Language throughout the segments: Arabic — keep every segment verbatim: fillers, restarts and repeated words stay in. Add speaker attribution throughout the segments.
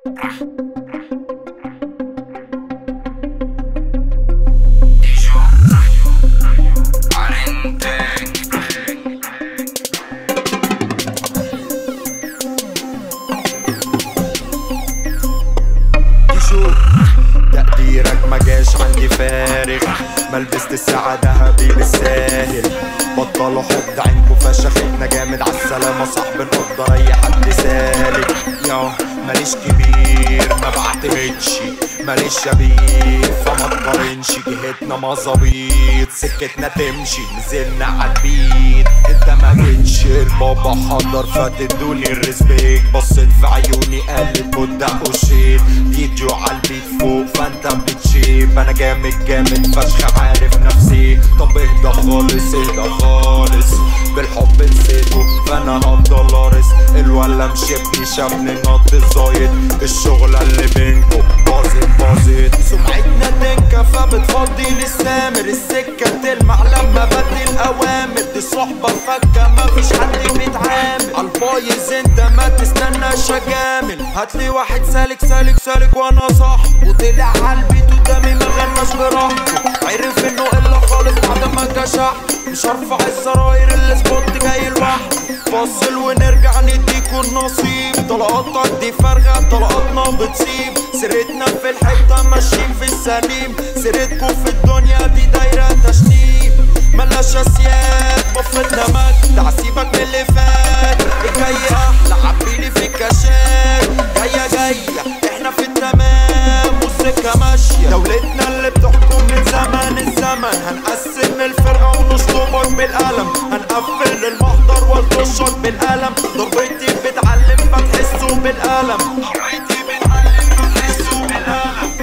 Speaker 1: تقديرك مجاش عندي فارغ، ملبست الساعة دهبي بالساهل. بطلوا حب عينكوا فشختنا جامد عالسلامة صاحب نقدر اي حد سالك. يا ماليش كبير ما بعتمدش، ماليش شبيه فما تقارنش. جهتنا مظابيط سكتنا تمشي، نزلنا عالبيت انت ما جيتش. البابا حضر فتدوني الريسبيك، بصيت في عيوني قالت بدق وشيت. فيديو عالبيت فوق فانت بتشيب، انا جامد جامد فشخ عارف نفسي. طب اهدى خالص اهدى خالص، بالحب نسيته فانا هفضل ارس. الولا مشيبني شافني نط الزايد، الشغلة اللي بينكو باظت باظت. سمعتنا تنكا فبتفضي للسامر، السكة بتلمع لما بدي الاوامر. دي صحبة فكة مفيش حد بيتعامل، عالبايظ انت ما تستناش اجامل. هاتلي واحد سالك سالك سالك وانا صح، وطلع عالبيت قدامي ما غناش براحته. عرف انه الا خالص بعد ما كشح، مش هرفع الزراير السبوت جاي لوحده. فاصل ونرجع نديكوا النصيب، طلقاتك دي فارغة طلقاتنا بتسيب. سيرتنا في الحتة ماشيين في السليم، سيرتكوا في الدنيا دي دايرة تشنيب. ملاش اسياد بفتنا مات، تعسيبك من اللي فات. الجاي احلى عبيلي في الكاشات، جاية جاية احنا في التمام والسكة ماشية. دولتنا اللي بتحكم من زمان الزمن، هنقسم الفرقة ونشطبك بالقلم. هنقفل المحضر والطشك بالقلم، ضربتي بتعلم فتحسوا بالقلم. ضربتي بتعلم فتحسوا بالقلم،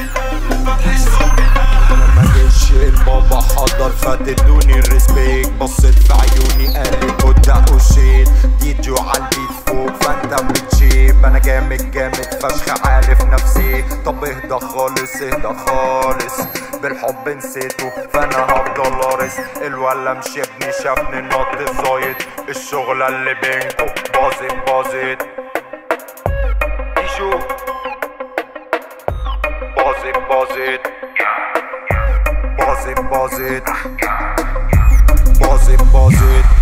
Speaker 1: فتحسوا بالقلم. ما جيش البابا حضر فتدوني الريسبيك، بصيت في عيوني قالت بدق وشيت. فيديو عالبيت فوق فانت بتشيب، انا جامد جامد فشخ عارف نفسي. طب اهدى خالص اهدى خالص، بالحب نسيته فانا هفضل ارس. الولا مشيبني شافني نط الزايد، الشغلة اللي بينكو باظت باظت. يشوف باظت باظت باظت باظت باظت باظت.